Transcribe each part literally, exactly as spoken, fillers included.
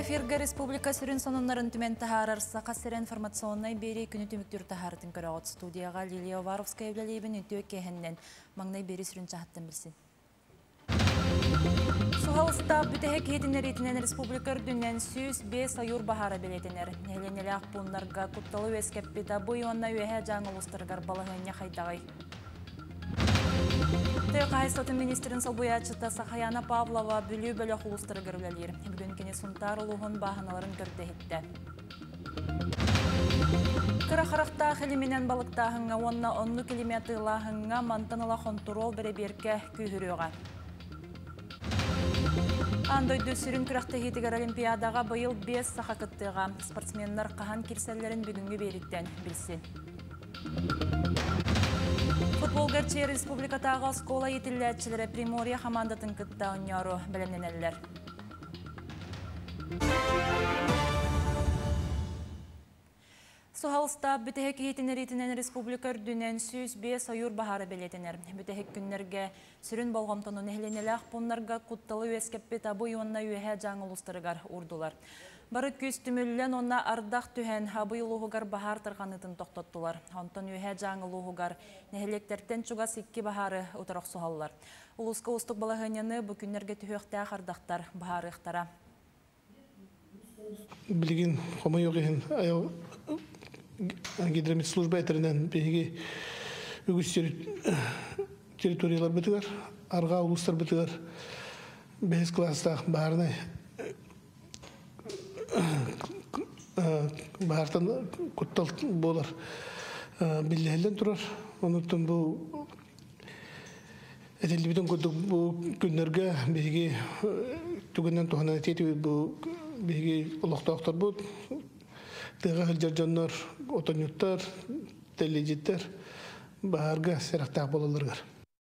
Эфирга республика сүрін сонунларын түмен тахарарса қасыр информационной бері күні түміктер тахарытын көріғыт студияға Лилия Варовская евлялейбін өтіе кехіннен маңнай бері сүрін чахаттан білсін. Суғалыста бүтәхе кейдінер етінен республика үрдінен сүйіз бес айур бахара білетінер. Нәленелі ақпуынларға құтталы өскеппета бұй онна өйе жаңыл ұстырғар балығыне қайдағай. Қайсатын министрін салбуячыта Сахаяна Павлова бүлі бөлі құлыстыры көрілелер. Бүгін кені сұнтар ұлығын бағыналарын көрді етті. Қырақырақта қыліменен балықтағыңа онна онны километрлағыңа мантаныла контрол бірі берке күйіріға. Андойды сүрін күріқті хетігер Олимпиадаға бұйыл бес сақа күттіға. Спортсменлер қахан керселерін бүгінгі беріктен білсін. Футболгарчы республикатағы скола етілләтчілері Приморья командатын кытта өнеру білімненелер. Суғалыста бүтәхек етінер етінен республика үрдінен сүйіз бес айур бағары білетінер. Бүтәхек күннерге сүрін болғамтының әхленелі ақпонларға құтталы өскеппе табу онна өйе жаңыл ұстырығар ұрдылар. Бары күз түмілілен онна ардақ түхен абый ұлығығар бағар тұрғанытын тоқтаттылар. Онтан өйе жаңыл ұлығығар нәхелектерден чуғас икки бағары ұтырақ сұғалылар. Улысқа ұстық балағынені бұл күннерге түхекті ардақтар бағары ұқтара. Білген қомай оғығын аяу гидромет служба әтірінен бейге үгіз территориялар бітігер, арға ұлыстар бітігер, бәйіз класстақ бағарына бағартан күттал болар білдәлден тұрар. Онықтан бұл әтелі бітін көттік бұл күнлерге бейге түгіннен тұғынан әтеті бұл бейге ұлықтақтар бұл. Тыға хылжар жоннор, отонюттар, тележиттер, бағарға сирақтақ болаларғар.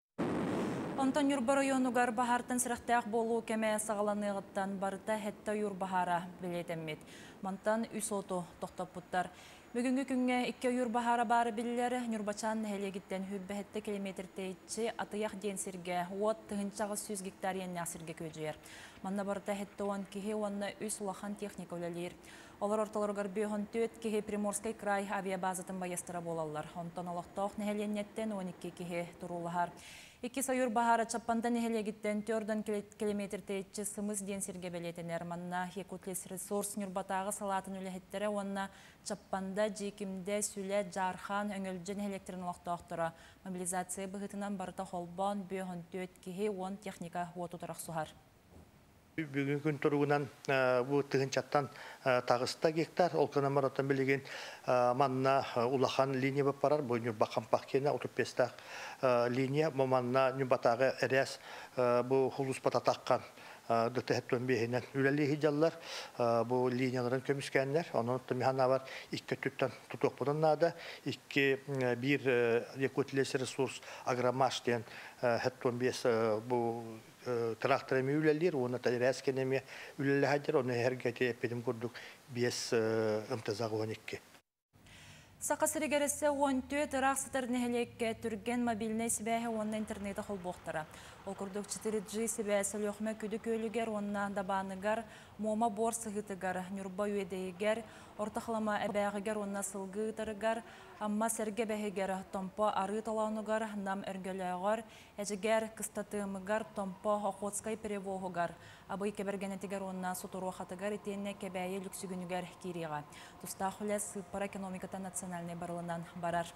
Онтан юрба районугар бағартын сирақтақ болу кәме сағаланығыттан барыта хетта юрбахара білетеммет. Мантан үс оту тоқтап бұттар. Бүгінгі күнге икке юрбахара бары білілері Нюрбачан нәхелегіттен хүрбәхетті километр тейтші атыяқ денсерге от тұғыншағы сүз гектар еннәсірге көжер. Манна барыта хетті он кеге онна үс улахан техника өлелер. Олар орталарғар бүйіғын төт кеге Приморский край авиабазатын байыстыра болалар. Онтан олақтауқ нәхеленеттен он икки кеге тұрулығар. Икки сайур бахара чаппанда нәхелегіттен төрден километр тейтші сымыз денсерге белетінер. Манна Якутлес ресурс Нюрбатағы салатын өләхеттері онна чаппанда жекімде сүлі жархан өңілжен электрін олақтауқтыра. Мобилизация бұғытынан барыта холбан бүйіғын төт кеге он техника отутырақ сұғар. Бүгін күн тұрғынан бұл тұғынчаттан тағыста гектар, ол қанамар оттан білеген манна улахан линия бап барар, бұл Нюрбақан пақкені отыз бестақ линия, бұл манна Нюрбатағы әрәс бұл хулус бататаққан дұттығыттың бейінен үләлі хиджалар, бұл линияларын көміскәнлер, оның тұмихана бар икки түттен тұтуқ бұдан нада, икки бір Якутлес ресурс агромаш ден хәттон бес бұл тракторами үлелер, оны тәрәскенеме үлелі хәдер, оны әргәте әпедім көрдік бес ымтызағы он икки. Сақасырегересі он төрт рақсытыр нәхелекке түрген мобильный сібәхі онна интернеті қол боқтыра. Ол күрдік четыре джи сібәсі лөқме күді көлігер, онна дабанығар, мома бор сығытығар, нүрба өйдейгер, ортақлама әбәғігер, онна сылғытырығар, амма сәрге бәхігер, томпа ары талауныгар, нам әргеліғар, әжігер, кыстатымығар, томпа оқотскай перевоғығар. Абый кебергенетігер онна сутуру қатығар, етенне кебәйі люксігінігер кириға. Тұстақылы сыппара экономиката национальный барылынан барар.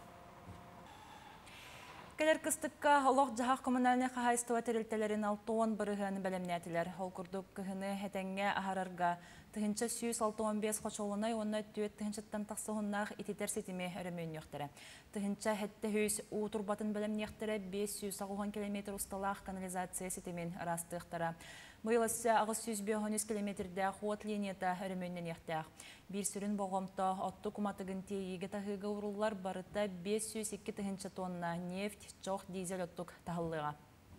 Келер кыстыққа олық жағақ коммунальный қағайстыва терілтелерін алтуон бұрығын бәлемнәтілер. Ол күрдік күхіні әтәңге ағарарға тұхынча сүйіз алтуон бес қочолынай, онна түйет тұхынчаттан тақсығыннақ итетер сетіме өрімін өқтірі. Тұхынча әтті хүйіз ұтырбатын бәлемнектірі бес жүз ағуған километр ұсталақ канализация сетімен растықтыра. Бұйылысы ағыз жүз бес километрді қуат линията өрімінен ектіғ. Bir sürün boğumta ottu kumatығын тейігі тағыға ұрылар барыта бес жүз икки тұхынча тонна нефт, çoğ дизель оттук тағылыға.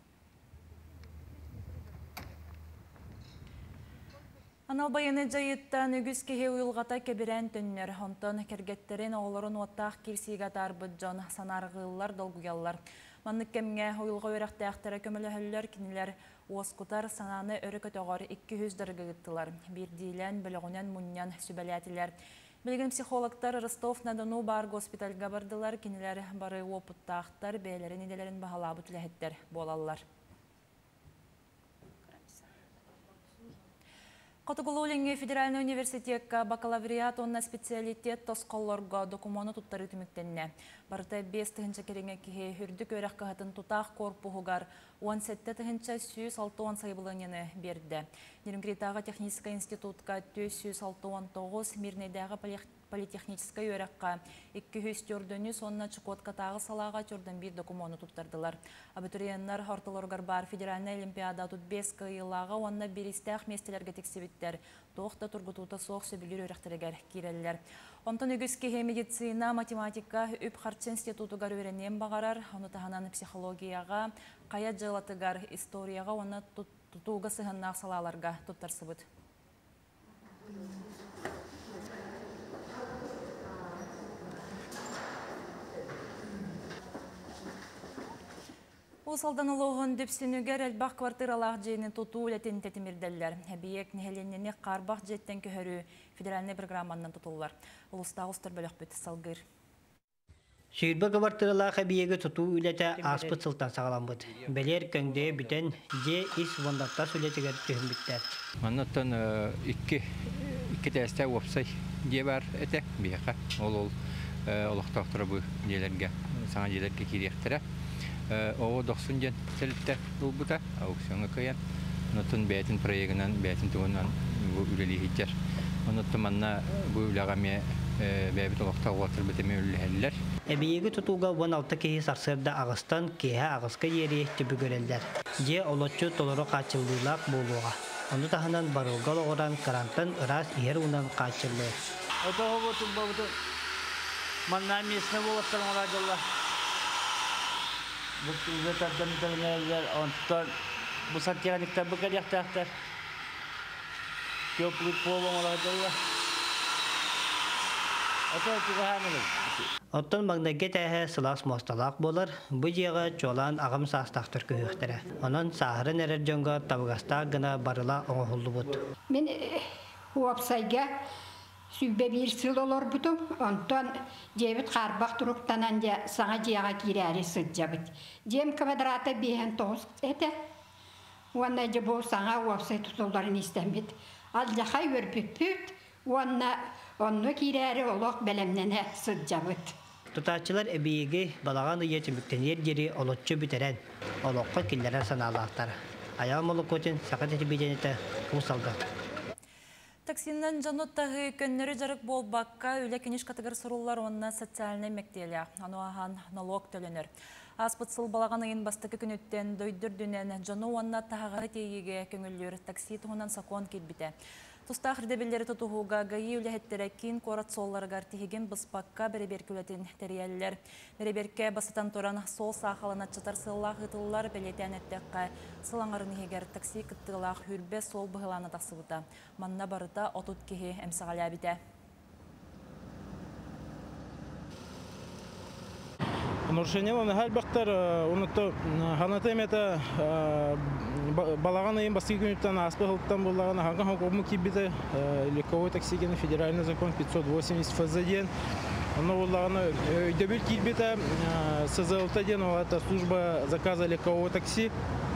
Анал байыны жайыттан үгіз кеге ұйылғата кебірен түннер. Онтан кергеттерін оғыларын оттақ керсиға тарбыд жон санарғылар долгуялар. Маннык кемге уйылга өрәхтәхтәре көмөлөһөллөр кинилер Оскутар сананы өрі көтөғар икки жүз дыргыгыттылар. Бирдилен, білігінен мұннян сүбәләтілер. Білген психологтар Ростов-на-Дону бар госпитальга бардылар, кенелер бары опыттақтар, бәйлерін еделерін бағалабы тіләхеттер болалар. Котугулулинге Федеральный университетка бакалавриат онна специалитет тосқоллорға документу туттары түміктенне. Барыта бес тыгынча кереңе кихе хүрдік өрәқ қағатын тутақ корпуғығар он сетте тыгынча сүйіз алты он сайбылыңыны берді. Нерінгритаға техническа институтка төс алты он тоғыз, Мирнейдағы политехническа өрәққа икки жүз төрдіні сонна Чукотка тағы салаға түрдің бір документу туттардылар. Абитуриеннар хортылорғар бар Федеральный олимпиада тут бес кыйылаға онна берістәқ местелерге тексебіттер. Тоқта тұрғытуыта соқ сөбілер өрәқтірігер керелілер. Онтан үгізке медицина, математика, үп харчы институтугар өренен бағарар, оны тағанан психологияға, қая жылатыгар историяға, оны тұтуға сығыннақ салаларға тұттарсы бұд. Осалдан олығын дөпсінігер әлбақ квартиралақ жейінің тұту үләтін тәтімірдәлілер. Әбиек нәхеленіне қарбақ жеттен көхірі федеральный программаннан тұтылылар. Ұлыстағы ұстар бөлік бөті салғыр. Шүйірбі квартиралақ әбиегі тұту үләті аспыт сылтан сағалан бұд. Бәлер көңде бүтін же ис вондақтас үләтігер түйін біттер. Маннаттан икки тәсті опсай де бар әтек бейқа. Ол ол олықтақтыры бұл делерге, саңа делерге керектірі. Оғы доқсын жен сәлітті ұлбыта, аукционға көйен. Онытын бәйтін проегінен, бәйтін туғынан бұл үлелі хиттер. Онытын манна бұл үліғаме бәйбіт олықтағы отыр бітіме үлі әлілер. Әбейегі тұтуға он алты кейі сарсырда ағыстан кейі ағысқа ері түбі көрелдер. Же олотчу толыры қачылдылақ болуға. Оны тағынан барылғал оғыран карантын ұрас ер ұнан қачылды. Отоғы бұтын бұтын манна месіне болаттан орадылар. Бұл тәрден тәрінелер, онтан бұл сантияғанықтар бұл кәдияқтақтар. Көплік болуын оладылар. Ото өтігі ғамылы. Оттан маңнаге тәхі сылас мосталақ болар, бұл жеға чолан ағым састақтыр күйіқтірі. Онын сағырын әрір жонға табығаста ғына барыла оңғылды бұд. Мен уапсайға Sübbe bir sıl olur butum, ondan cebit qarbaq turuqtanan ja sağa jiyağa kirəri sıcabıt. Jem kvadrata behen toz ete. Wanna jebo sağa wapsay tutulların istemit. Al jahay verpüpüt, wanna onno kirəri oloq belemnene sıcabıt. Tutaçılar ebiyegi balağan ıya tümüktenir jeri olotçu büteren. Oloqqa killere sanalaqtar. Ayağım oluq kotin sakat etibidенете usaldı. Таксиннан жаноттағы көннері жарық бол баққа үлі кенеш қатығыр сұрулар онына социальный мәктелі. Ануахан налог төленер. Аспыт сыл балаған айын бастықы күніттен дөйдірдінен жану онына тағағы тейеге көңілдер такси тұғынан сақуан келбіті. Тұста қырдебелері тұтуғуға ғайы үлі әттерекін қорат солларығар тегеген бұспаққа бәребер көлетін тәриялілер. Бәреберке басытан тұран сол сақалына чатар сыллақ ғытылылар бәлетен әттеққа сылаңарын егер такси күттіғылақ хүрбе сол бұғыланы тақсыбыта. Манна барыта отут кеге әмсіғаля біті. Нарушение на хальбахтар, он это ханатем это балаган им баски күнүттен аспыгылттан буллаган ханга хокуму кибите легковой таксиген федеральный закон пятьсот восемьдесят эф зэ ден. Оно буллаган өйдөбүл кибите эс зэ эл тэ ден, это служба заказа легкового такси.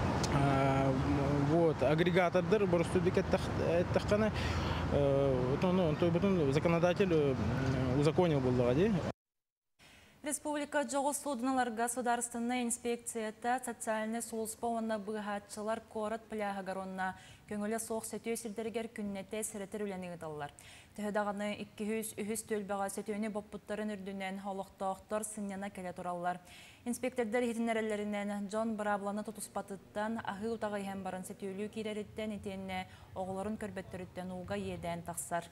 Вот агрегатордыр борстудик эттаккана. Он то бутун законодатель узаконил буллаган. Республика жоғыз судыналар государственная инспекцията социальный солуспа онна бұғатшылар корат пляғагаронна көңілі соқ сөтөй сілдергер күннете сіретер үләні ғыдалар. Төхедағаны икки жүз үхіз төлбаға сөтөйіні боппуттарын үрдінен олықтақтар сыннана кәлі тұралар. Инспектордар хетінәрелерінен Джон Брабланы тұтуспатыттан ағы ұтағы ем барын сөтөйлі кереріттен етенне оғыларын көрбеттеріттен уға еден тақсар.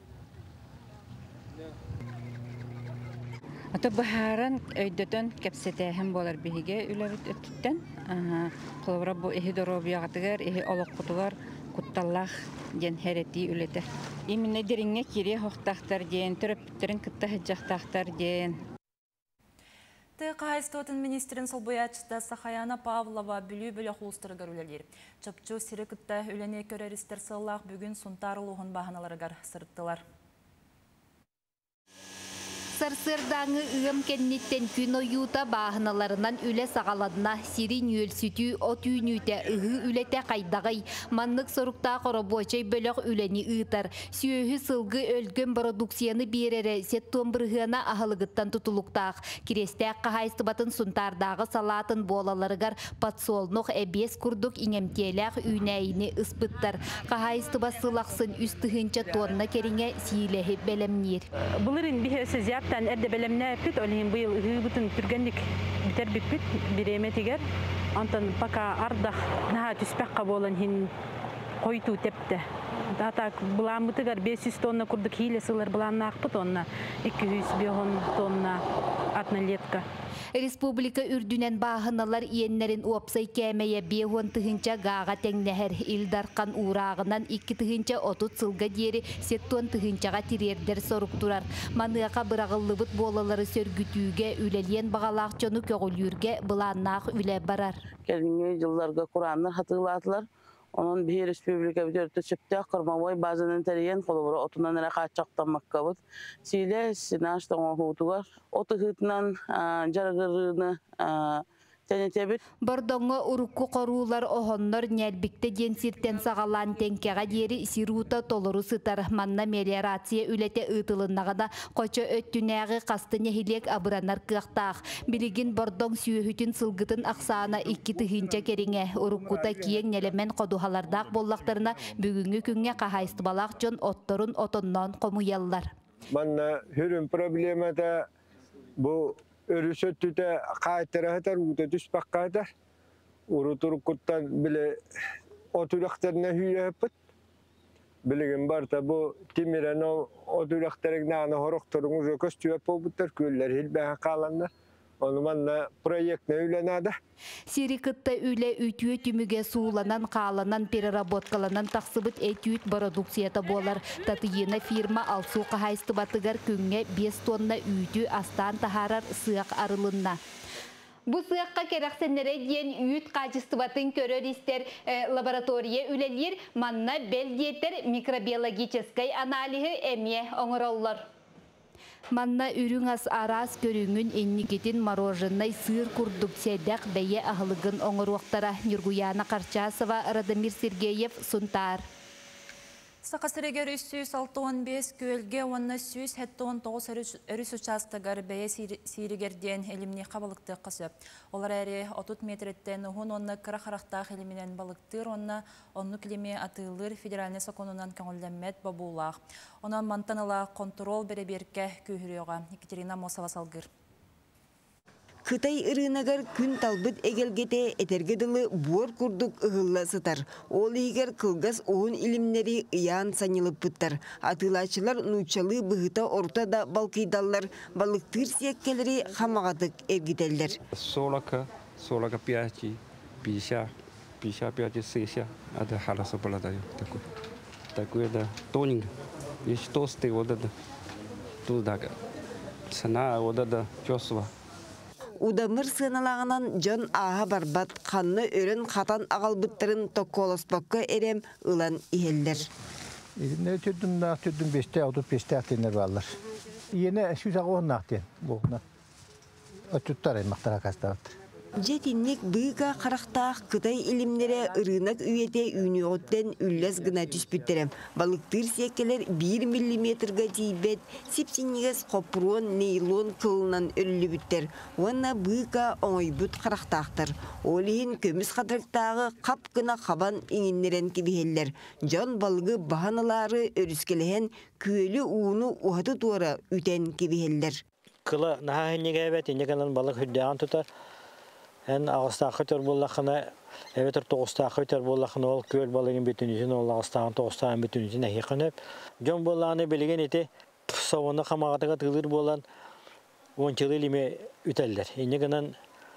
Ата бахаран өйдөтөн кепсетеһен болар биһиге үләбит өттүттен. Кылыбыра бу эхи доробиягатыгар, эхи олоққутугар кутталлах ден херети үлете. Именно деринге кире хоқтақтар ден, төрөптөрүн кытта хыджақтақтар ден. Қайыстотын министрин Солбоячта Сахаяна Павлова бүлі-бүлі құлыстырығар үлелер. Чапчу сирекітті үлене көрерістер сыллақ бүгін сұнтарылуғын бағаналарығар сырттылар. Сарсырдаңы ығым кеннеттен күн ойута бағыналарынан үлі сағаладына сирин өлсүтü от үйнүйті ұғы үлете қайдағай. Маннық соруқта қоробочай бөліқ үлені ұйтар. Сүйөгі сылғы өлгін продукцияны берері сеттон бірғына ағылығыттан тұтылықтақ. Керестәк қағайстыбатын сұнтардағы салатын болаларығар патсолнық әбес күрдік инемтеләқ үйнәйіні ұспыттар. Қағайстыба сылақсын үстігінші тонна керіңе сейләхі бәлемнер. Бұлырын бігесі зияптан әрді бәлемне әппіт, олығын бұйыл ұғы бұтын түргендік бітер бітпіт, біреме тегер. Антон пока ардақ наға түспәққа болын хин қойту тепті. Ата бұлан бұтығар бес жүз тонна күрдік хейлі сылыр бұлан нақпыт, онна екі жүз тонна атна летка. Республика үрдүнен бағыналар иеннерин уапсай кәмейе беғон тұхынча ғаға тәңнәхер илдарқан урағынан екі тұхынча отут сылға дері сеттон тұхынчаға тирердер сорук турар. Маныға бұрағылыбыт болалары сөргүтүүге үлелен бағалақ жону көгілюрге бұланнақ үле барар. Келінге жылларға Құранны хатылатылар. Onun bir Respublika bütörtü çıptı kırmavoy bazının teriyen koluburu otundan nere kaçaktan makkabut. Sile sinaştan ohutu var. Otu hıtnan jargırını tənetebit. Bardonga urukku qorular ohonlar nəlbikte densirten sağalan tenkega deri siruta toluru sıtar manna meliorasiya ülete ıtılınağına qoça öttünägi qastı nehilek abıranar kıqtaq. Biligin bardong süyühütün sılgıtın aqsana iki tıhınca keriŋe urukkuta kiyen nelemen qoduhalardaq bollaqtarına бүгүнгү күнгө qahaystıbalaq jon ottorun otonnon qomuyallar. Manna hürüm problemata bu örüsöttüte qaytarahatar uta düşpaqatar. Uruturukuttan bile otulaqtarına hüyepit. Biligin barta bu timiren otulaqtarıgnağına horoqturunuz ököstüyep bobutar köller hilbähe qalanlar. Onu manna proyektne ülenada. Sirikıtta üle ütüye tümüge suulanan, qalanan, pererabotkalanan taqsıbıt etüyt produksiyata bolar. Tatıyına firma alsu qahaystıbatıgar künge beş tonna ütü astan taharar sığaq arılınna. Bu sığaqqa keraksenlere diyen üyüt qaçıstıbatın körör ister laboratoriye ülelir, manna beldiyeter mikrobiyologiçeskay analihi emye oңыроллар. Manna ürün as aras körüngün ennigetin marojinay sığır kurduk sedek beye ahılıgın oңыруақтара Nurguyana Qarchasova, Radamir Sergeyev, Suntar. Сақасырегер үч жүз он беш көлге онна сүз он тогуз өрүс участагар бәе сиригерден элимни қабалықты қысы. Олар әрі отыз метреттен ұғын онна қырақарақтақ элиминен балықтыр, онна онны кілеме атылыр федеральный законынан көңілдәмет бабулақ. Онан мантанала контрол береберке күйіріға. Екатерина Мосова салгыр. Кытай ырынагар күн талбыт эгелгете этергедылы буор курдук ыгылла сытар. Ол егер кылгас оғын илимнери ыян санылып пыттар. Атылачылар нучалы быгыта орта да балкыйдаллар. Балыктыр сиеккелери хамагатык эргителлер. Солака, солака пяти, пиша, пиша пяти сеся, ада хараса баладаю такой. Такой да тонинг. Есть толстый вот это. Туда. Сана вот это чувство. Удамыр сыналағынан жон аға барбат қанны өрін қатан ағалбыттырын tokkолоспаққа әрем ұлан ихелдер. Ne türdüm ne türdüm beşte otuz beşte atınlar varlar. Yine şu zaman nahtın bu na. Ötütler maktara kastavat. Жетинник быга қарақтақ Кытай илимнере ырынак үйете үйнеғоттен үлләс гына түспүттерем. Балықтыр секелер bir миллиметрга тейбет, сипсиннигес қопруон нейлон кылынан өлі бүттер. Уанна быга оңойбут қарақтақтыр. Олиhin көміс қадырықтағы қап гына қабан иңіннерен кебихеллер. Жон балығы бағаналары өріскелеген күйелі уыны уғаты туара үтен кебихеллер. Кыла наға хеннеге әбет, инеканан балық хүддеған тұтар. En ağustağ tör bollaqına evet toğustağ tör bollaqına ol köl balığın bütünüzün ol ağustağın toğustağın bütünüzün ehiqinib jon bollağını bilgen eti savona qamağataga tılır bolan on yıl ilime üteller. Enneganan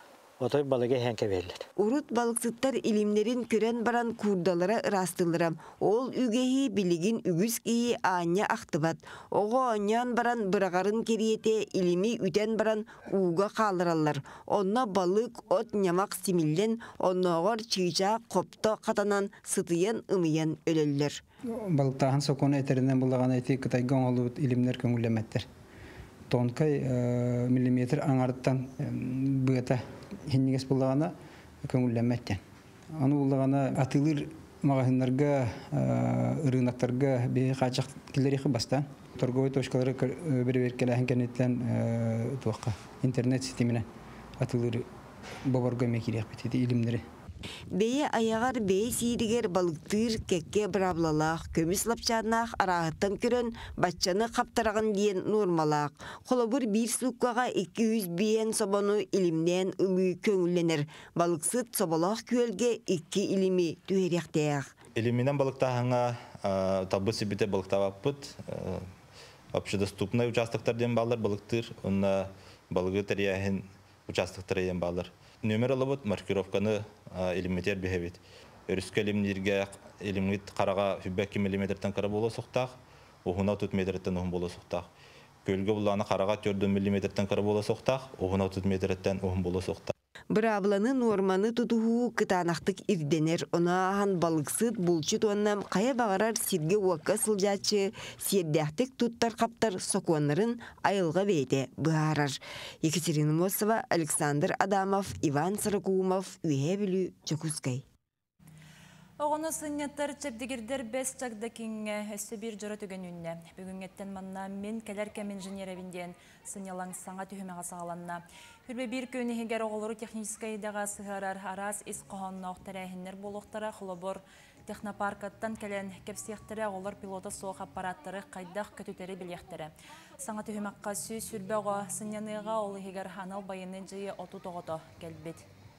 Отой балыга хәнке берилер. Урут балыксыттар илимнерин көрен баран курдалара ырастылырам. Ол үгеhi билигин үгүс кии аanya актыбат. Ого оньян баран бырагарын кериете илими үтен баран uuga калыраллар. Онна балык от нямак симиллен, онногор чыйча копто катанан сытыйын ымыйын өлөллөр. Балыктахан сокону этеринен булаган эти кытайган олут илимнер көңүллеметтер. Тонкай миллиметр аңарттан быта хиннигес булагана көңүллеметтен. Аны булагана атылыр магазиннарга, рыноктарга бе качак килери хыбастан. Торговый точкалары бер-беркеләһен кенеттен туакка интернет сетеменен атылыр бабарга мекирек бит илимнери. Бейе аягар бей сиригер балыктыр кекке браблалах, көміс лапчанах арағыттан көрін батчаны қаптарағын дейін нормалақ. Қолабыр бір сұққаға екі жүз бейен собану илимнен ұлы көңілленер. Балықсыт собалақ көлге екі илими түйеректеяқ. Илиминен балықтағыңа табы себете балықтава бұд. Общедоступный участоктардан балар балықтыр, онна балығы тәрияхен участоктардан балар. Нөмер алабыд маркировканы элементер бехебет. Өрүскө элемнерге элемент карага үббәк миллиметртан кара боло соктак, огуна төрт метртан огун боло соктак. Көлгө буланы карага төрт миллиметртан кара боло соктак, огуна төрт метртан огун боло соктак. Брабланы норманы тутуху кытанактык ирденер, онахан балыксыт булчу туаннам кая багарар сирге уакка сылжачы, сирдяхтык туттар каптар сокуаннарын айылга бейте баарар. Екатерина Мосова, Александр Адамов, Иван Саракумов, Уебелю, Чокускай. Оғыны сыннеттер чепдегердер бес чагда кеңе өсі бір жора түген үнне. Бүгінгеттен манна мен кәлеркем инженеревінден сынялаң саңа түйімеға сағаланна. Хүрбе бір көні хегер оғылыру техническайдаға сығарар арас ис қоғанна оқтарайхіннер болуқтара құлыбыр технопаркаттан кәлен кепсияқтары оғылыр пилота соқ аппараттары қайдақ көтітері білектері. Саңа түйімеққа сүй сүрбе оға сыняныға олы хегер ханал байыны жайы оту тоғыто кәлбет.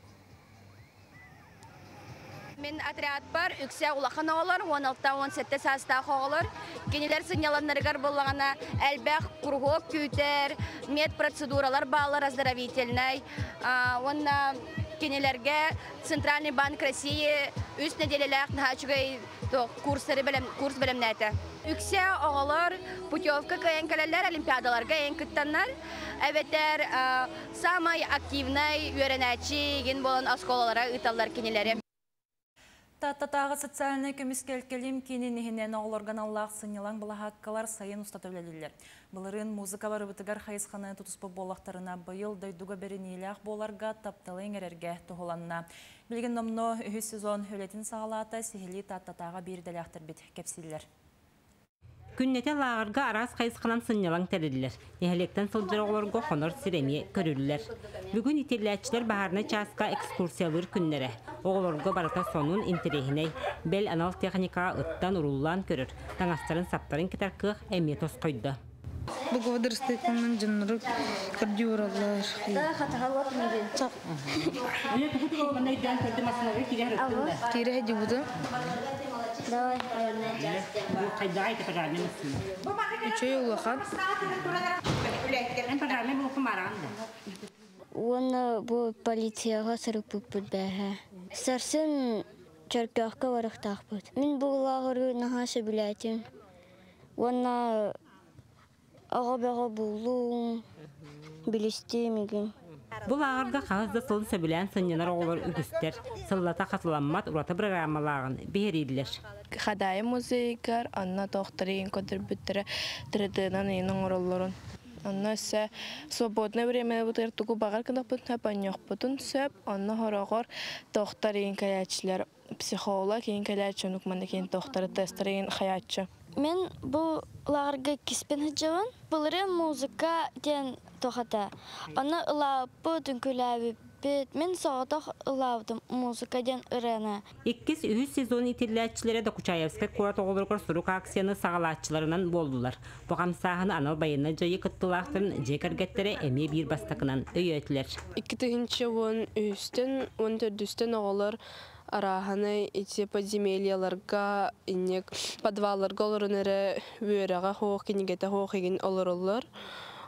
Мен отряд бар, үксе улахан оғылар, он алты он жеті састақ оғылар. Кенелер сыняланнарығар болағана әлбәқ, кругок, күйтер, медпроцедуралар балар оздоровительный. Онна кенелерге Центральный банк России үст неделеләқ нәчігай курс білімнәті. Үксе оғылар путевка кәйін кәлелер, олимпиадаларға ең күттаннар. Әбеттер самай активнай үйеренәчі ген болан осколалара ұталар кенелері. Таттатағы социальный көміскелкелім кененігінен оғылырған Аллах сынелаң бұла хаққалар сайын ұстат өлелілер. Бұлырын музыка бары бұтығар қайысқаны тұтыспы болақтарына бұйыл дойдуға берінейләқ боларға тапталың әрерге тұғыланына. Білген номно үхі сезон өлетін сағалата сихили таттатаға берделяқтыр бет кепсілер. Күннете лағырға арас қайысқынан сыннелаң тәрелілер. Нехелектен сылдырығыларға қоныр сиреме көрілілер. Бүгін ителләтчілер бағарына часқа экскурсиялыр күннері. Оғыларға барата сонун интерехіней. Бел анал техникаға ұттан ұрулан көрір. Таңастарын саптарын кетер қық әмет осқойды. Бұғы дұрыстайқаннан жыныры кардиоралар. Кері әді бұды? Давай, қайдағай те пожармен үстіне. Үшей ұлақан? Ән пожармен бұл құмаранды. Оны бұл полицияға сырып бұппыд бәхі. Сарсын чаркаққа барықтақ бұд. Мен бұл лағыры нағасы біләтім. Оны аға-бәға бұлуым, білістемеген. Бұл ағырға қағызды сылын сөбілән сынненар оғылар үгістер, сыллата қатыламмат ұраты программалағын бейірейділер. Қадайы музейкар, анна тоқтарыйын көдір бүттірі тірідінан енің ұрылырын. Анна өсі свободное время бұтыр тұғы бағар кіндақ бұтын, әпан жоқ бұтын сөп, анна хорағыр тоқтарыйын кәләтшілер. Психолог ең кәләтші, нүкманды кейін тоқтары тестарыйын қаятшы. Мен бұл лағырға кеспен хыджаван, бұлыры музыка ден тоқата. Аны ұлапы дүнкіләбі бет, мен соғатақ ұлапдым музыка ден ұрана. Иккіз үз сезон итерләтчілері Докучаевскай қорат оғылырғыр сұруқ акцияны сағалатчыларынан болдылар. Бұғам сағын анал байына жайы күттілақтырын жекергеттері әме бір бастақынан өйетілер. Икі тігінші он үстін, он төрдістін оғылыр араханы ити подземельяларга инек подвалларга олорунere үерега хоох кинигете хоох еген олороллар.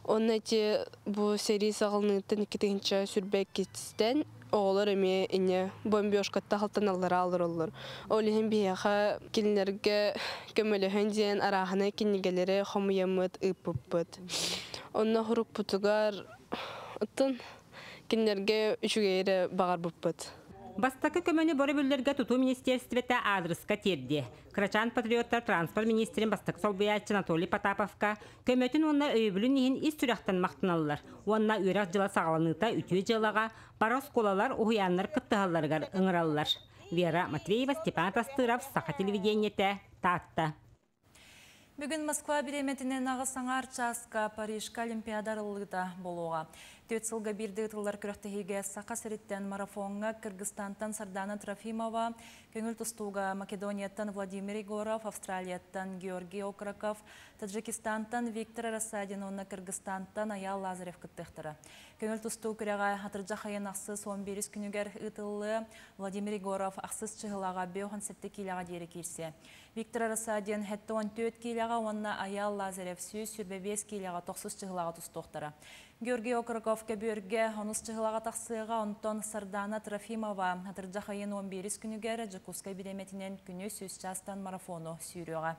Он эти бу серии сагылныттан иккитинче сүрбек кетстен оолар эме ине бомбёжка тахалтаналар алырылар. Олиһин бияха кинлерге көмөлөһөн диен арахана киннигелере хомуямыт ыппыппыт. Онна хурук путугар ыттын кинлерге үчүгейре багар буппыт. Бастакы көмөні бөрі бүлдерге тұту министерствета адресқа терді. Крачан патриоттар транспорт министрин бастакы солбуячы Анатолий Потаповка көмөтін онна өйбілін ехін ис түряқтан мақтыналылар. Онна үйрақ жыла сағаланыта үтіе жылаға бара сколалар ұхуянлар кыттығаларғар ыңыралылар. Вера Матвеева, Степан Тастыров, Саха телевидениете, Татта. Бүгін Москва биреметінен ағысаңар Часка Парижка олимпиадарылыда болуға. Төт сылға бірді ұтылар күріқтігіге Сақа сіріттен марафонға Кыргызстантан Сардана Трофимова, көңіл тұстуға Македонияттан Владимир Егоров, Австралияттан Георгий Окраков, Таджикистантан Виктор Расадин, онна Кыргызстантан Аял Лазарев күттіқтірі. Көңіл тұсту күріға Хатырджа қайын ақсыз он бирис күнігер ұтылы Владимир Егоров ақсыз чығылаға беуған сәтті келяға дері керсе. Виктор Расадин хәтті он төрт келяға, онна Аял Лазарев сүйіз сүрбе бес келяға тоқсыз чығылаға тұстуқтыры. Георгий Окраков көбірге оныз чығылаға тақсыға онтон Сардана Трофимова Хатырджа қайын он бирис күнігер Джакускай биреметінен күні сөз частан марафону сүйріға.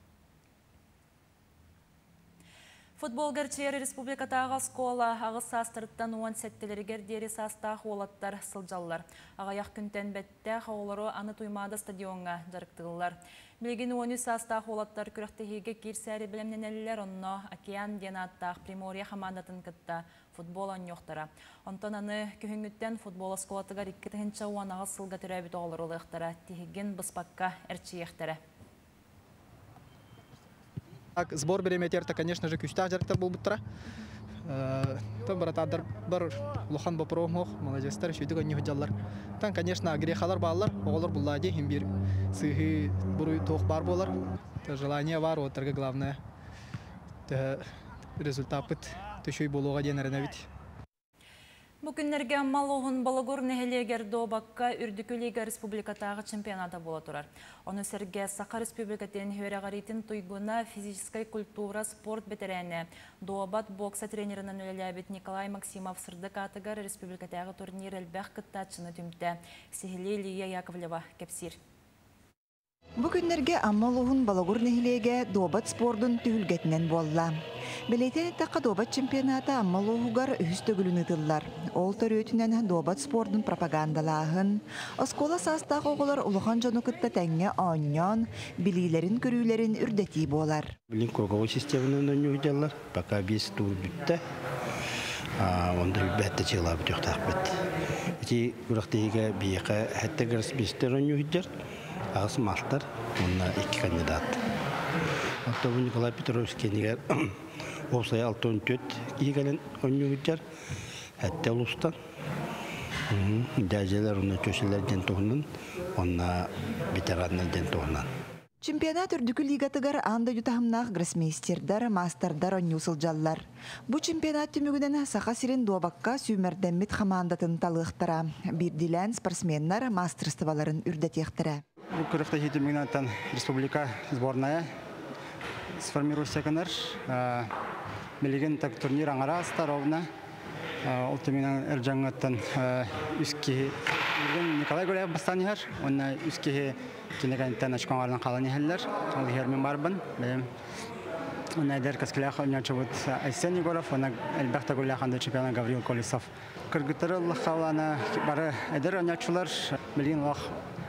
Футболгар-чері республикатағы скола ағыз састырыттан он сәттелергер дері састақ олаттар сылжалылар. Ағаяқ күнтен бәтті қаулары аны туймады стадионға жарықтығылар. Білген он үш састақ олаттар күріқтігіге керсәрі білімнен әлілер онно океан денаттақ Примория хамандатын кітті футбол аньоқтара. Онтан аны күхінгіттен футбол сколатығар иккітігінші уанағы сылға түрәбіт олырылы ұқтара тегін бұспаққа әрчиектері. Сбор береметерта, конечно же, күштақ жарықтар бұл бұттыра. Там баратадар бар лохан бапыром молодежьтар шүйдік өне хүджалар. Там, конечно, грехалар балар, оғылар бұлладе, хим бір сыхы бұруй тоқ бар болар. Желание бар, оттарға главное. Результат бұт, түшүй болуға денеріне бит. Бүгінлерге Малоғын Балагур нәхелегер добаққа үрдікілігі республикатағы чемпионата бола тұрар. Оны сәрге Сақа республикатын хөрәғаритін тұйгуна физическай культура спорт бетерәне. Добат бокса тренерінің өлеләбет Николай Максимов сырдық атығар республикатағы турнир әлбәқ кыттачыны түмті. Сихили Лия Яковлева кепсир. Бүгінлерге Аммалуғын Балагур нәхелеге добат спордың түйілгетінен болла. Белейтен таққа добат чемпионаты Аммалуғығар үстігілін ұтылар. Ол төрөтінен добат спордың пропагандалағын. Оскола састақ оғылар ұлыған жоны күтті тәңе оңнан, білейлерін көрілерін үрдети болар. Білін круговой системінің өңі ұйдалар. Пока бес тур бүтті. Онда бәтті чыла бұт өқтақ бәт. Әте ұрақтығыға бейіға әтті ғырыс бестер өңі ұйдар. Ағыс мақтар, онна екі кандидат. Оттабы Николай Петровскийнігер Опсай алтын төт кейгелен өңі ұйдар. Әтті ұлыстан. Дәжелер оны көшелерден тоғынан, онна ветеранлерден тоғынан. Чемпионат үрдікі лигатығар анда ютахымнақ гроссмейстердар, мастердар оңы ұсылжалар. Бұ чемпионат түмігінен Сақа сирен добаққа сүймерденмет хамандатын талықтыра. Бірділән спортсменнар мастерстваларын үрдетектірі. Бұл күріқті жетімігінен республика сборная сформируйся кінір. Білеген так турнир аңара астаровна. Ол түмігінен әржаңғаттан үске Николай Гуляев бастан ехер. Оны үске кенегенттен ашқанғардан қалан ехелер. Ол ехермен барбын. Оны әдер кәскіләқ ойнатшы бұд Айсен Егоров, оны әлбәқті Гуляевқанды чемпионы Гаврил Колесов. Кыргыттары лаққаланы бары әдер ойнатшылар. Білген лақ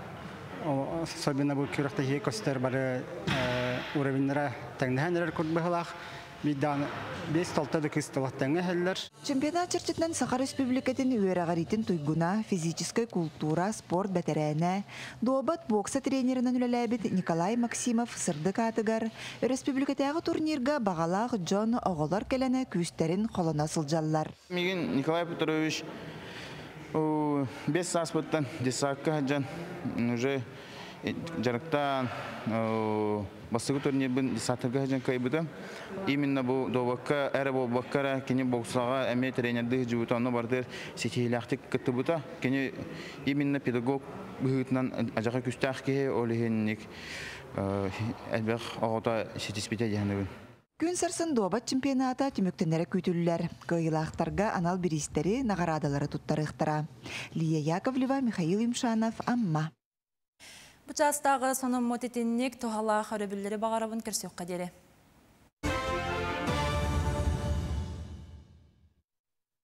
особенно бұл күріқті хей көстер бары уровенлері тәңнәхәнерер күрт бұғылақ. Биданы бес толтады кыстылық тәңі әлілер. Чемпионат чертетінен Сақа республикатын үйерағаритін туйгуна физической культура, спорт бәтәрәне, добат бокса тренерінің үләләбет Николай Максимов сырдық атығар, республикатағы турнирға бағалақ Джон оғылар кәләні күстерін қолына сылжалар. Меген Николай Петрович бес саспыттан десаққа жан уже жарықтан басығы турнирбін десатырға жан кайбыды. Именно бұл добаққа, әрі бұл баққара кені боксаға әме тренерді жүбіті оны бардыр сетейләқтік күтті бұта. Кені именно педагог бұғытынан ажаға күстәқ кеге олығынник әлбәқ оғыта сетеспеті дегенді. Күн сарсын добат чемпионата түмөктенері күтүлләр. Кыйлақтарға анал биристері нағарадалары туттарықтыра. Лия Яковлева, Михаил Имшанов, Амма. Бұчастағы соның мотетіннік тұғала қарабілері бағарабын кірсеуқ қадері.